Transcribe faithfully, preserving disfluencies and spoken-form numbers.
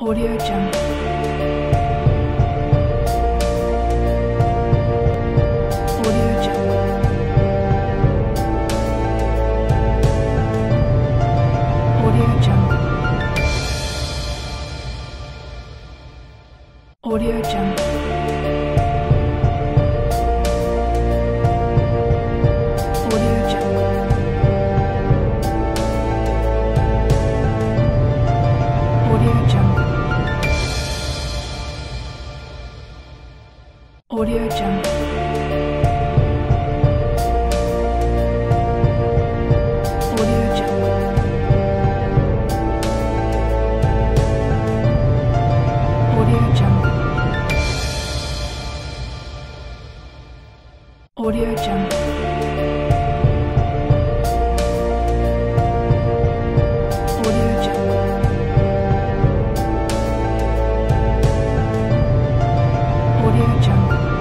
Audio Jungle. Audio Jungle. Audio Jungle. Audio Jungle. Audio Jungle. Audio Jungle. Audio Jungle. Audio Jungle. Audio Jungle. Audio Jungle. Audio Jungle. Audio Jungle.